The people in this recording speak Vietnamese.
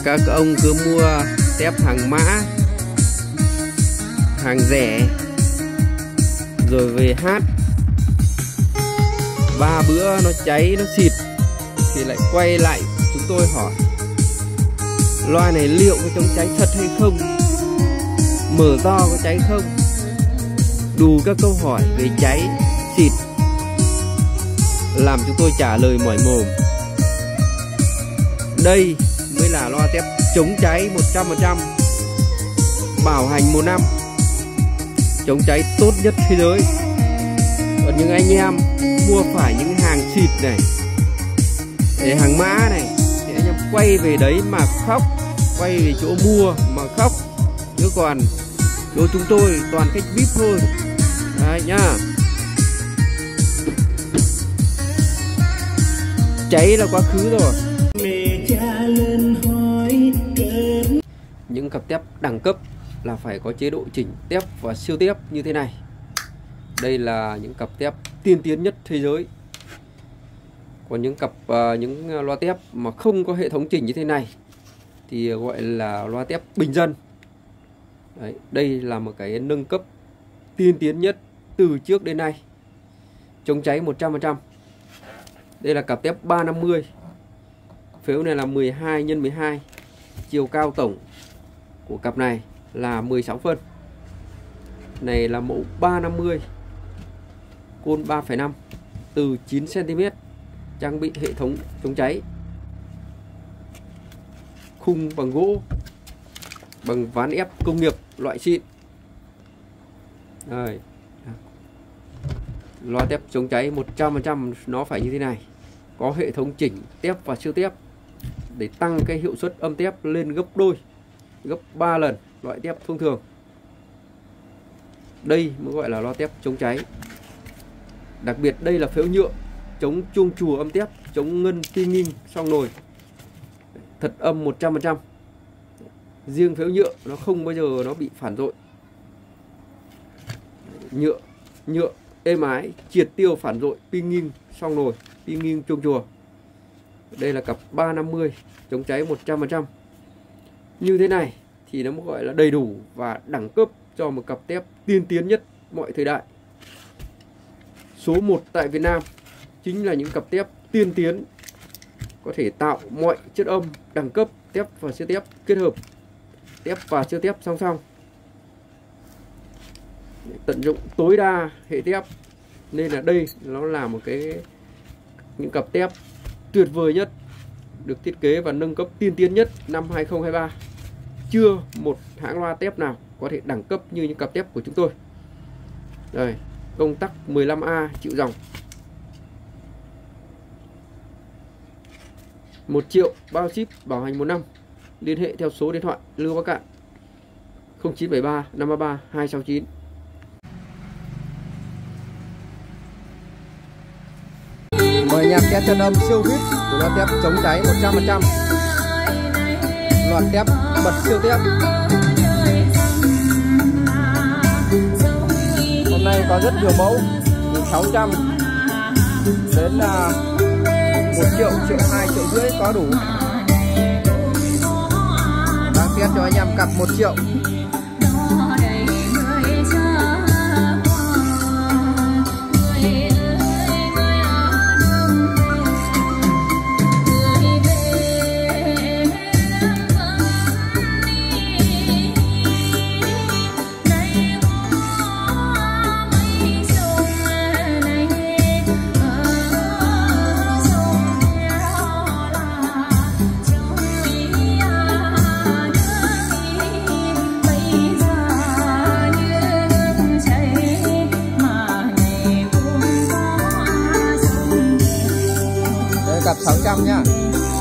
Các ông cứ mua tép hàng mã, hàng rẻ, rồi về hát 3 bữa nó cháy, nó xịt thì lại quay lại chúng tôi hỏi loa này liệu có chống cháy thật hay không, mở to có cháy không, đủ các câu hỏi về cháy, xịt, làm chúng tôi trả lời mỏi mồm. Đây mới là loa tép chống cháy 100%, bảo hành 1 năm, chống cháy tốt nhất thế giới. Còn những anh em mua phải những hàng xịt này, hàng mã này, thì anh em quay về đấy mà khóc, quay về chỗ mua mà khóc. Chứ còn chỗ chúng tôi toàn khách VIP thôi. Đấy nhá. Cháy là quá khứ rồi. Những cặp tép đẳng cấp là phải có chế độ chỉnh tép và siêu tép như thế này. Đây là những cặp tép tiên tiến nhất thế giới. Còn những loa tép mà không có hệ thống chỉnh như thế này thì gọi là loa tép bình dân. Đấy, đây là một cái nâng cấp tiên tiến nhất từ trước đến nay, chống cháy 100%. Đây là cặp tép 350. Phếu này là 12 x 12. Chiều cao tổng của cặp này là 16 phân. Này là mẫu 350, côn 3,5, từ 9 cm, trang bị hệ thống chống cháy. Khung bằng gỗ, bằng ván ép công nghiệp loại xịn. Đây. Loa tép chống cháy 100% nó phải như thế này. Có hệ thống chỉnh tép và siêu tép để tăng cái hiệu suất âm tép lên gấp đôi, gấp 3 lần loại tép thông thường. Đây mới gọi là loa tép chống cháy. Đặc biệt đây là phếu nhựa, chống chuông chùa âm tép, chống ngân ti nghinh xong nồi, thật âm 100%. Riêng phếu nhựa nó không bao giờ nó bị phản dội. Nhựa êm ái, triệt tiêu phản dội pi nghinh xong nồi, pi nghinh chuông chùa. Đây là cặp 350 chống cháy 100%. Như thế này thì nó mới gọi là đầy đủ và đẳng cấp cho một cặp tép tiên tiến nhất mọi thời đại. Số 1 tại Việt Nam chính là những cặp tép tiên tiến, có thể tạo mọi chất âm đẳng cấp, tép và siêu tép kết hợp, tép và siêu tép song song, tận dụng tối đa hệ tép. Nên là đây nó là một những cặp tép tuyệt vời nhất, được thiết kế và nâng cấp tiên tiến nhất năm 2023. Chưa một hãng loa tép nào có thể đẳng cấp như những cặp tép của chúng tôi. Đây, công tắc 15A chịu dòng, 1 triệu bao ship, bảo hành 1 năm. Liên hệ theo số điện thoại Lưu Bắc Cạn 0973 533 269. Mời nhạc tép chân âm siêu vip của loa tép chống cháy 100%. Loạt tép bật siêu tép. Hôm nay có rất nhiều mẫu, từ 600 đến 1 triệu, 1,2 triệu, 1,5 triệu có đủ. Đang test cho anh em cặp 1 triệu. Cặp 600 nhá.